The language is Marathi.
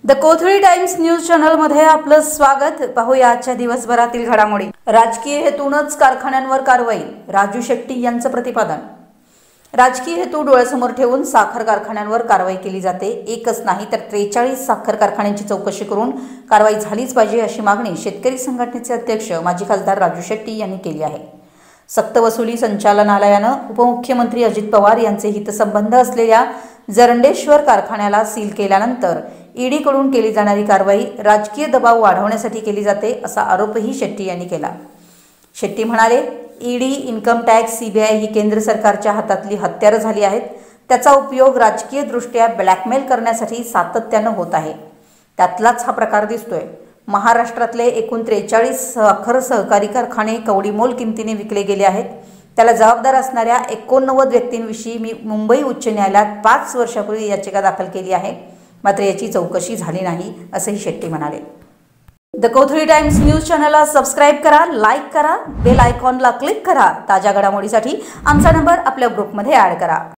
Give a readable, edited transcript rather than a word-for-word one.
The Kothali times news channel मध्ये आपलं स्वागत। पाहूया आजच्या दिवसभरातील घडामोडी। राजकीय हेतूनच कारखान्यांवर कारवाई, राजू शेट्टी यांचं प्रतिपादन। राजकीय हेतू डोळ्यासमोर ठेवून साखर कारखान्यांवर कारवाई केली जाते। एकच नाही तर 43 साखर कारखान्यांची चौकशी करून कारवाई झालीच पाहिजे अशी मागणी शेतकरी संघटनेचे अध्यक्ष माजी खासदार राजू शेट्टी यांनी केली आहे। सक्तवसुली संचालनालयानं उपमुख्यमंत्री अजित पवार यांचे हितसंबंध असलेल्या जरंडेश्वर कारखान्याला सील केल्यानंतर ईडीकडून केली जाणारी कारवाई राजकीय दबाव वाढवण्यासाठी केली जाते असा आरोपही शेट्टी यांनी केला। शेट्टी म्हणाले, ईडी, इन्कम टॅक्स, सीबीआय ही केंद्र सरकारच्या हातातली हत्यारं झाली आहेत। त्याचा उपयोग राजकीय दृष्ट्या ब्लॅकमेल करण्यासाठी सातत्यानं होत आहे। त्यातलाच हा प्रकार दिसतोय। महाराष्ट्रातले एकूण 43 साखर सहकारी कारखाने कवडीमोल किमतीने विकले गेले आहेत। त्याला जबाबदार असणाऱ्या 89 व्यक्तींविषयी मी मुंबई उच्च न्यायालयात 5 वर्षापूर्वी याचिका दाखल केली आहे, मात्र याची चौकशी झाली नाही असंही शेट्टी म्हणाले। द कोथळी टाइम्स न्यूज चॅनलला सबस्क्राइब करा, लाईक करा, बेल आयकॉनला क्लिक करा। ताज्या घडामोडीसाठी आमचा नंबर आपल्या ग्रुपमध्ये ॲड करा।